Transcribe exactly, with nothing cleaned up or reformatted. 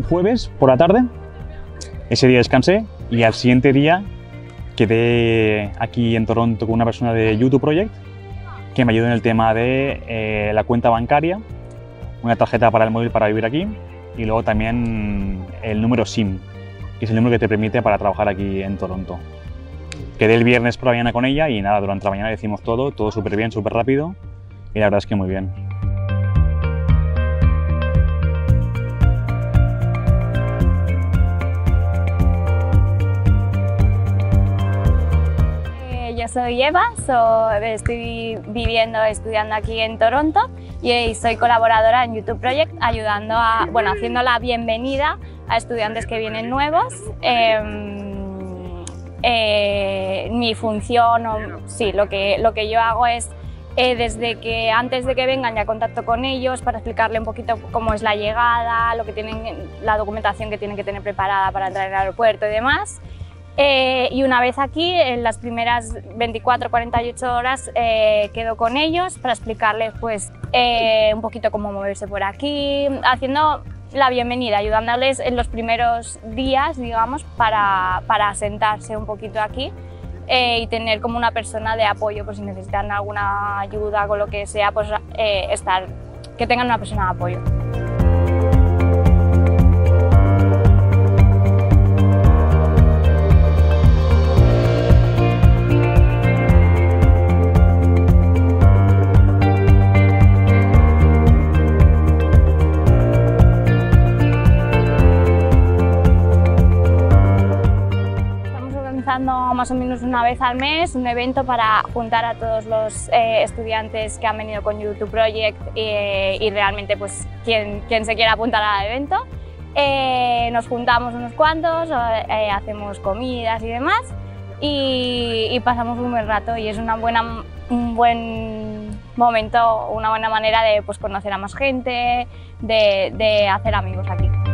jueves por la tarde, ese día descansé y al siguiente día quedé aquí en Toronto con una persona de YouTube Project que me ayudó en el tema de eh, la cuenta bancaria, una tarjeta para el móvil para vivir aquí y luego también el número SIM, que es el número que te permite para trabajar aquí en Toronto. Quedé el viernes por la mañana con ella y nada, durante la mañana decimos todo, todo súper bien, súper rápido y la verdad es que muy bien. Yo soy Eva, soy, estoy viviendo, estudiando aquí en Toronto y soy colaboradora en YouTube Project, ayudando a, bueno, haciendo la bienvenida a estudiantes que vienen nuevos. Eh, eh, mi función, o, sí, lo que, lo que yo hago es, eh, desde que antes de que vengan ya contacto con ellos para explicarle un poquito cómo es la llegada, lo que tienen, la documentación que tienen que tener preparada para entrar al aeropuerto y demás. Eh, y una vez aquí, en las primeras veinticuatro a cuarenta y ocho horas, eh, quedo con ellos para explicarles pues, eh, un poquito cómo moverse por aquí, haciendo la bienvenida, ayudándoles en los primeros días, digamos, para, para asentarse un poquito aquí eh, y tener como una persona de apoyo, por si necesitan alguna ayuda con lo que sea, pues eh, estar, que tengan una persona de apoyo. Más o menos una vez al mes un evento para juntar a todos los eh, estudiantes que han venido con YouTube Project eh, y realmente pues quien, quien se quiera apuntar al evento. Eh, nos juntamos unos cuantos, eh, hacemos comidas y demás y, y pasamos un buen rato y es una buena, un buen momento, una buena manera de pues, conocer a más gente, de, de hacer amigos aquí.